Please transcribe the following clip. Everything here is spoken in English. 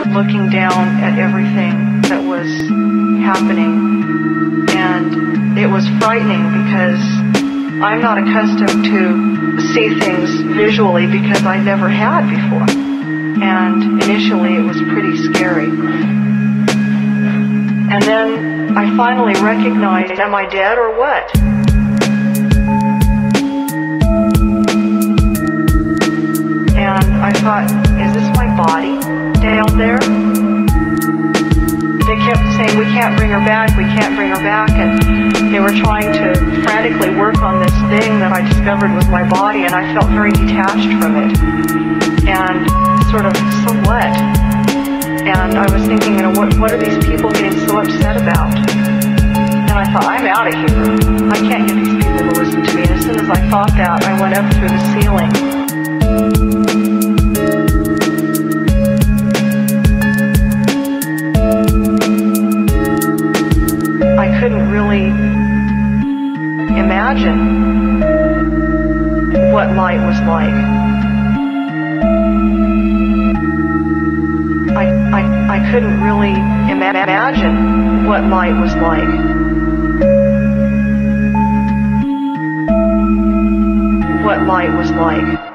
looking down at everything that was happening, and it was frightening because I'm not accustomed to see things visually because I never had before, and initially it was pretty scary. And then I finally recognized, am I dead or what? And I thought, is this my body down there? They kept saying, we can't bring her back, we can't bring her back, and they were trying to frantically work on this thing that I discovered was my body, and I felt very detached from it. And sort of, so what? And I was thinking, what are these people getting so upset about? And I thought, I'm out of here. I can't get these people to listen to me. And as soon as I thought that, I went up through the ceiling. I couldn't really imagine what light was like. I couldn't really imagine what light was like. What light was like.